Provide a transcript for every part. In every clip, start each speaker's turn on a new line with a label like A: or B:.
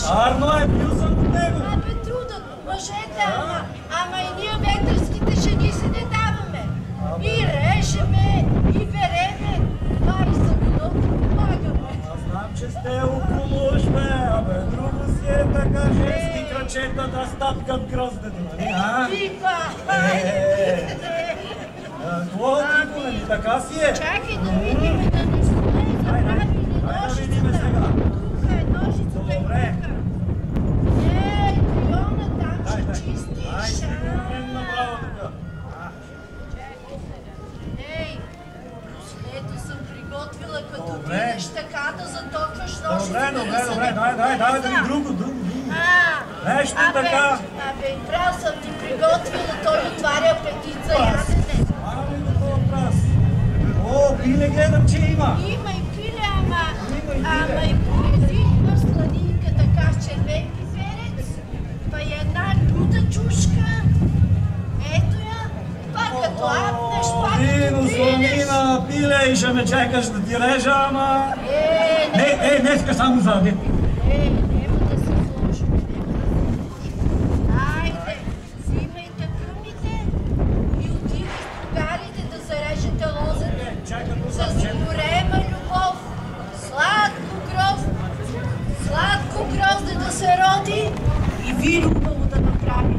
A: Арно е, бил съм до него.
B: Абе, трудът, мъжете, ама и ние ветърските жени се не даваме. И режеме, и береме, мари за виното помагаме.
A: Аз знам, че сте около уж, бе, абе, друго си е така женски крачета да стапкат гроздето, нали, а?
B: Пипа!
A: Това тихо, нали, така си е?
B: Чакай да видим, да не сме забравили
A: да видим сега.
B: Тук е ножица, бе,
A: Добре.
B: тук. Триона там ще чистиш.
A: Ай, стига на мен направо тук.
B: Ей, ето съм приготвила, като
A: Добре.
B: видиш така да заточваш ножицата.
A: Добре, дай да ми друго. Нещо така.
B: Абе, прав съм ти приготвила, той отваря апетит за ядене.
A: Ами такова прас. О, пиле гледам, че има.
B: Има и пиле, ама и поединна сладинка така с червен пиперец, па и една люта чушка. Ето я, па като апнеш, па
A: Вино,
B: като пилеш.
A: слонина, пиле и ще ме чекаш да ти режа, ама... Днеска само за дете.
B: Нема да се сложим. Айде, взимайте крумите и отивай с другарите да зарежете лозата. С голема любов, сладко грозде да се роди и вино хубаво да направи.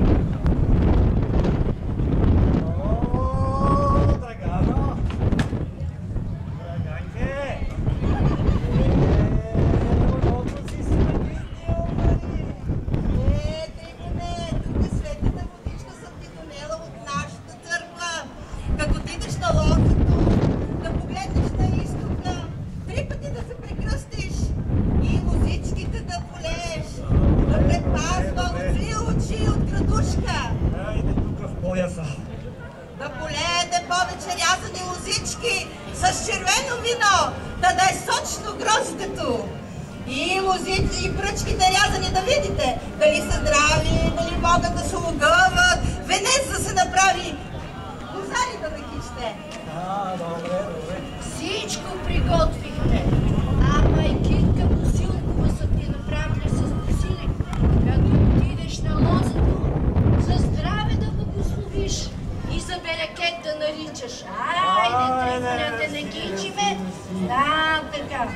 C: Да полеете повече рязани лозички с червено вино, да е сочно гроздето. И лозици, и пръчките рязани да видите, дали са здрави, дали могат да се огъват, венец да се направи, лозари да накичте.
A: Добре.
B: Всичко приготвихте, ама и китка Босилкова са ти направили с Босилик. Като отидеш на лозето, за здраве да благословиш и за берекет да наричаш. Айде, Трифоне, да не гичиме. Да, така,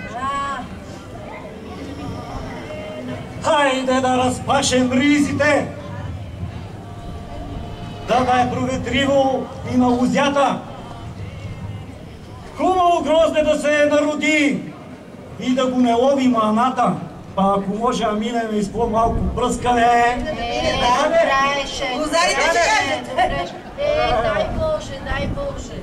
A: Хайде да разпашем ризите! Да е проветриво и на лозята! Хубаво грозде да се народи и да го не лови маната. Па ако може да минем и с по-малко пръскане.
C: Лозарите ще кажат.
B: Дай Боже.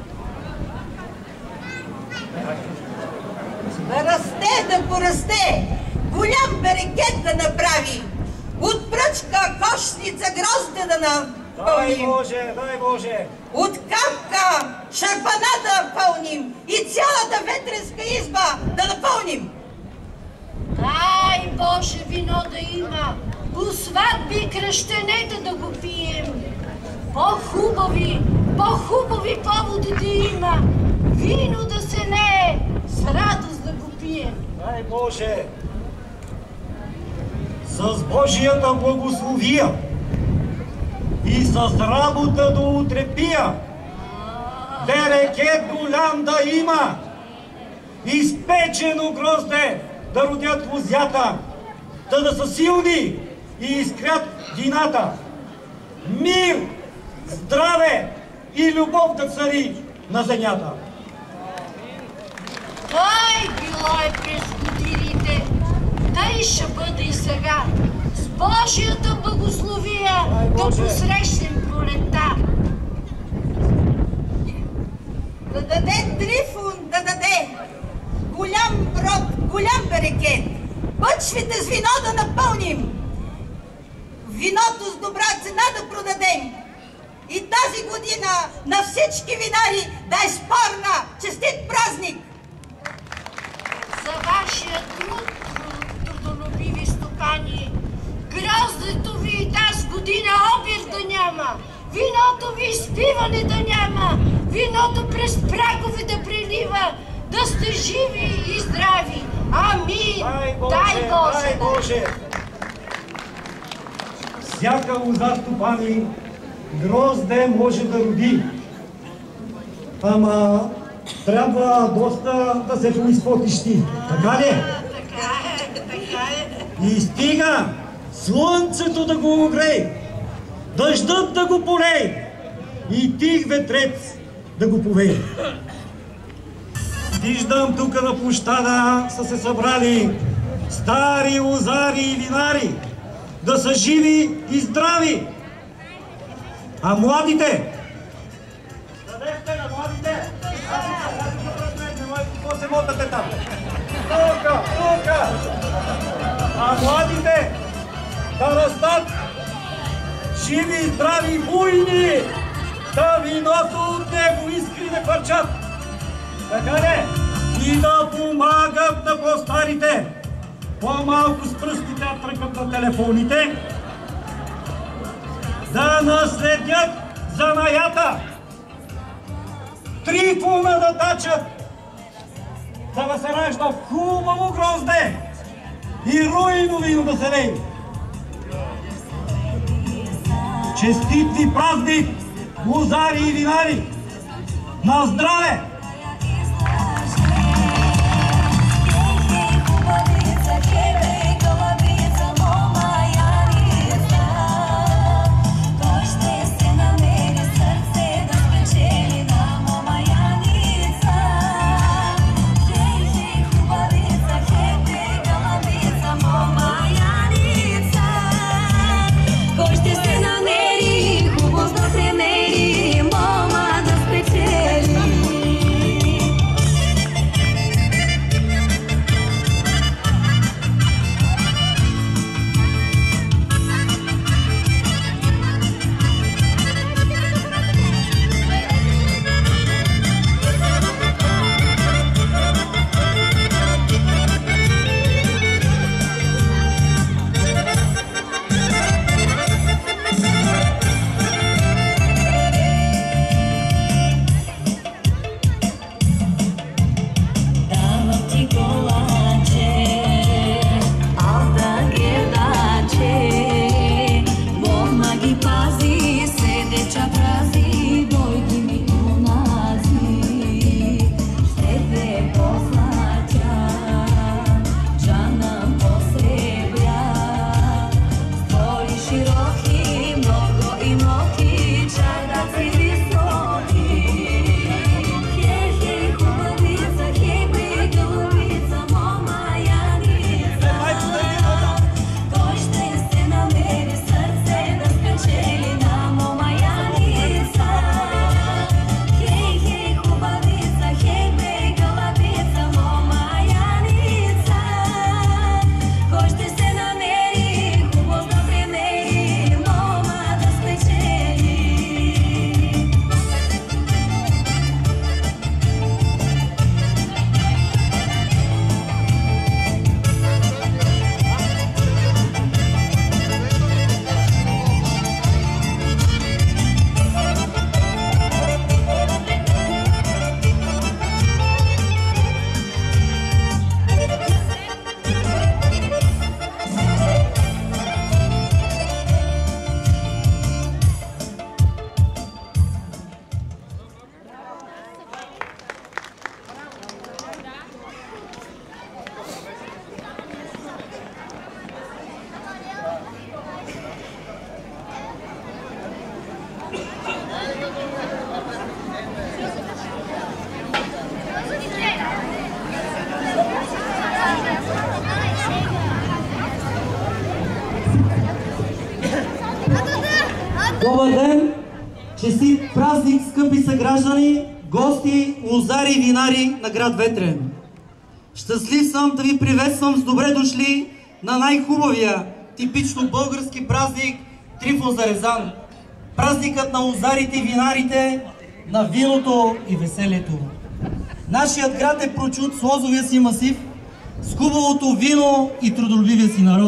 C: Да расте, да порасте, голям берекет да направи, от пръчка, кошница, грозде да напълним.
A: Дай Боже!
C: От камка, шарпана да пълним и цялата ветренска изба да напълним.
B: Дай Боже, вино да има, по сватби и кръщенета да го пием. По-хубави поводи да има, вино да се лее, с радост да го пием.
A: Дай Боже! С Божията благословия и с работа да утрепия, берекет голям да има, изпечено грозде да родят лозята, да са силни и изкрят вината. Мир, здраве и любов да цари на земята.
B: Било е през годините, тъй ще бъде и сега. С Божията благословия да посрещнем пролетта.
C: Да даде Трифон, да даде голям брод, голям берекет. Бъчвите с вино да напълним. Виното с добра цена да продадем. И тази година на всички винари да е спорна, честит празник!
B: За вашия труд, трудолюбиви стопани, гроздето ви тази година обир да няма, виното ви изпиване да няма, виното през прагове да прелива, да сте живи и здрави. Амин!
A: Дай Боже! всяка лоза стопани грозде може да роди. Ама трябва доста да се поизпотиш ти. Така ли?
B: Така е.
A: И стига слънцето да го огрее, дъждът да го полее и тих ветрец да го повее. Виждам тук на площада са се събрали стари лозари и винари, да са живи и здрави. А младите? Дадете на младите! Какво се мотате там? Тука! А младите да растат живи, здрави, буйни, да виното от него искри да хвърчат. Така не? И да помагат на по-старите. По-малко с пръстите да тръкат на телефоните. Да наследят занаята. Трифона да тачат. За да се ражда хубаво грозде и руйно вино да се лее. Честит ви празник, лозари и винари! На здраве!
D: Добър ден! Честит празник, скъпи съграждани, гости, лозари и винари на град Ветрен! Щастлив съм да ви приветствам с добре дошли на най-хубавия, типично български празник Трифон Зарезан. Празникът на лозарите и винарите, на виното и веселието. Нашият град е прочут с лозовия си масив, с хубавото вино и трудолюбивия си народ.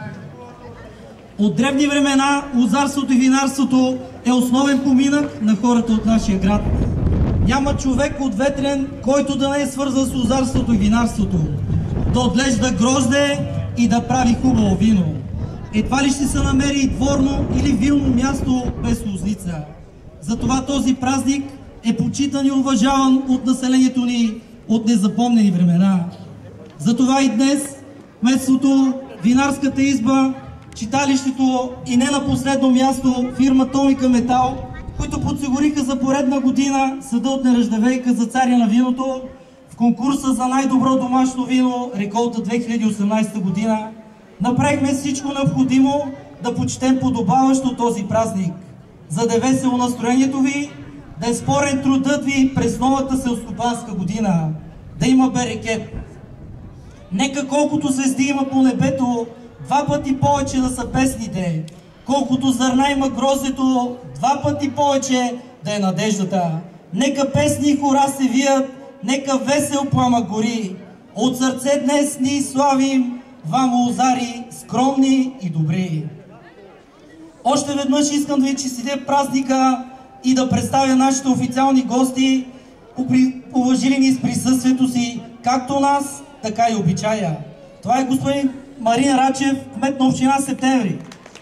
D: От древни времена лозарството и винарството е основен поминък на хората от нашия град. Няма човек от Ветрен, който да не е свързан с лозарството и винарството. Да отглежда грозде и да прави хубаво вино. Едва ли ще се намери дворно или вилно място без лозница. Затова този празник е почитан и уважаван от населението ни от незапомнени времена. Затова и днес кметството, винарската изба, читалището и не на последно място фирма Томика Метал, които подсигуриха за поредна година съда от Неръждавейка за царя на виното в конкурса за най-добро домашно вино реколта 2018 година, направихме всичко необходимо да почетем подобаващо този празник, за да е весело настроението ви, да е спорен трудът ви през новата селскостопанска година, да има берекет. Нека колкото звезди има по небето, 2 пъти повече да са песните, колкото зърна има гроздето, 2 пъти повече да е надеждата. Нека песни и хора се вият, нека весел пламък гори. От сърце днес ние славим вам, лозари, скромни и добри. Още веднъж искам да ви честитя празника и да представя нашите официални гости, уважили ни с присъствието си, както нас, така и обичая. Това е господин Марин Рачев, кмет на община Септември.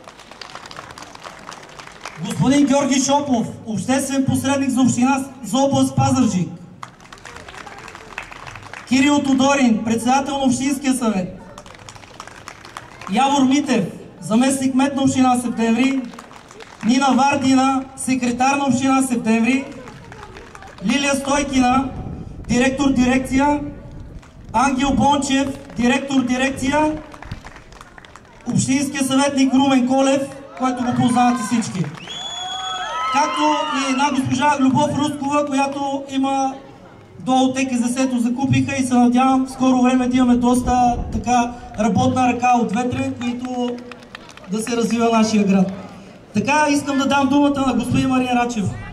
D: Господин Георги Шопов, обществен посредник за община за област Пазарджик. Кирил Тодорин, председател на Общинския съвет. Явор Митев, заместник кмет на община Септември. Нина Вардина, секретар на община Септември. Лилия Стойкина, директор дирекция. Ангел Бончев, директор дирекция. Общинския съветник Румен Колев, който го познавате всички. Както и една госпожа Любов Рускова, която има до ТКЗС-то закупиха и се надявам в скоро време да имаме доста така работна ръка от Ветрен, които да се развива нашия град. Така искам да дам думата на господин Марин Рачев.